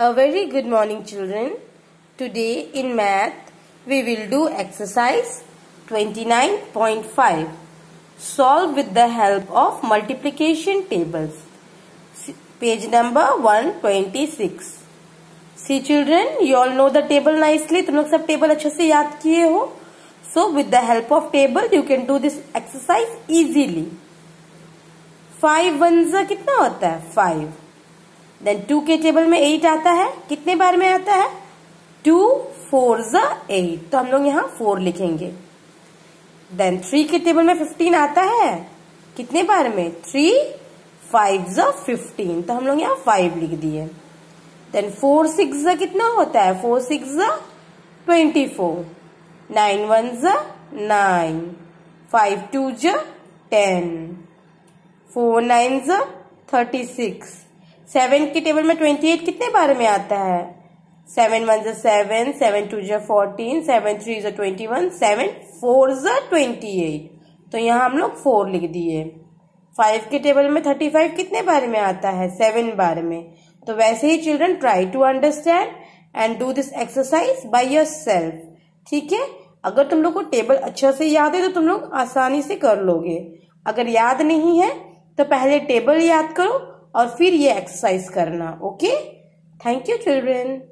A very good morning, children. Today in math we will do exercise 29.5. Solve with the help of multiplication tables. Page number 126. See children, you all know the table nicely. तुम लोग सब table अच्छे से याद किए हो. So with the help of table you can do this exercise easily. 5 1 कितना होता है? 5. देन 2 के टेबल में 8 आता है. कितने बार में आता है? 2 4 8. तो हम लोग यहाँ 4 लिखेंगे. देन 3 के टेबल में 15 आता है. कितने बार में? 3 5 15. तो हम लोग यहाँ 5 लिख दिए. देन 4 6 कितना होता है? 4 6 24. 9 1 9. 5 2 10. 4 9 36. 7 के टेबल में 28 कितने बार में आता है? 7 1 7. 7 2 14. 7 3 21. 7 4 28. तो यहाँ हम लोग 4 लिख दिए. 5 के टेबल में 35 कितने बार में आता है? 7 बार में. तो वैसे ही children try to understand and do this exercise by yourself. ठीक है. अगर तुम लोग को टेबल अच्छा से याद है तो तुम लोग आसानी से कर लोगे. अगर याद नहीं है तो पहले टेबल याद करो और फिर ये एक्सरसाइज करना. ओके. Thank you children.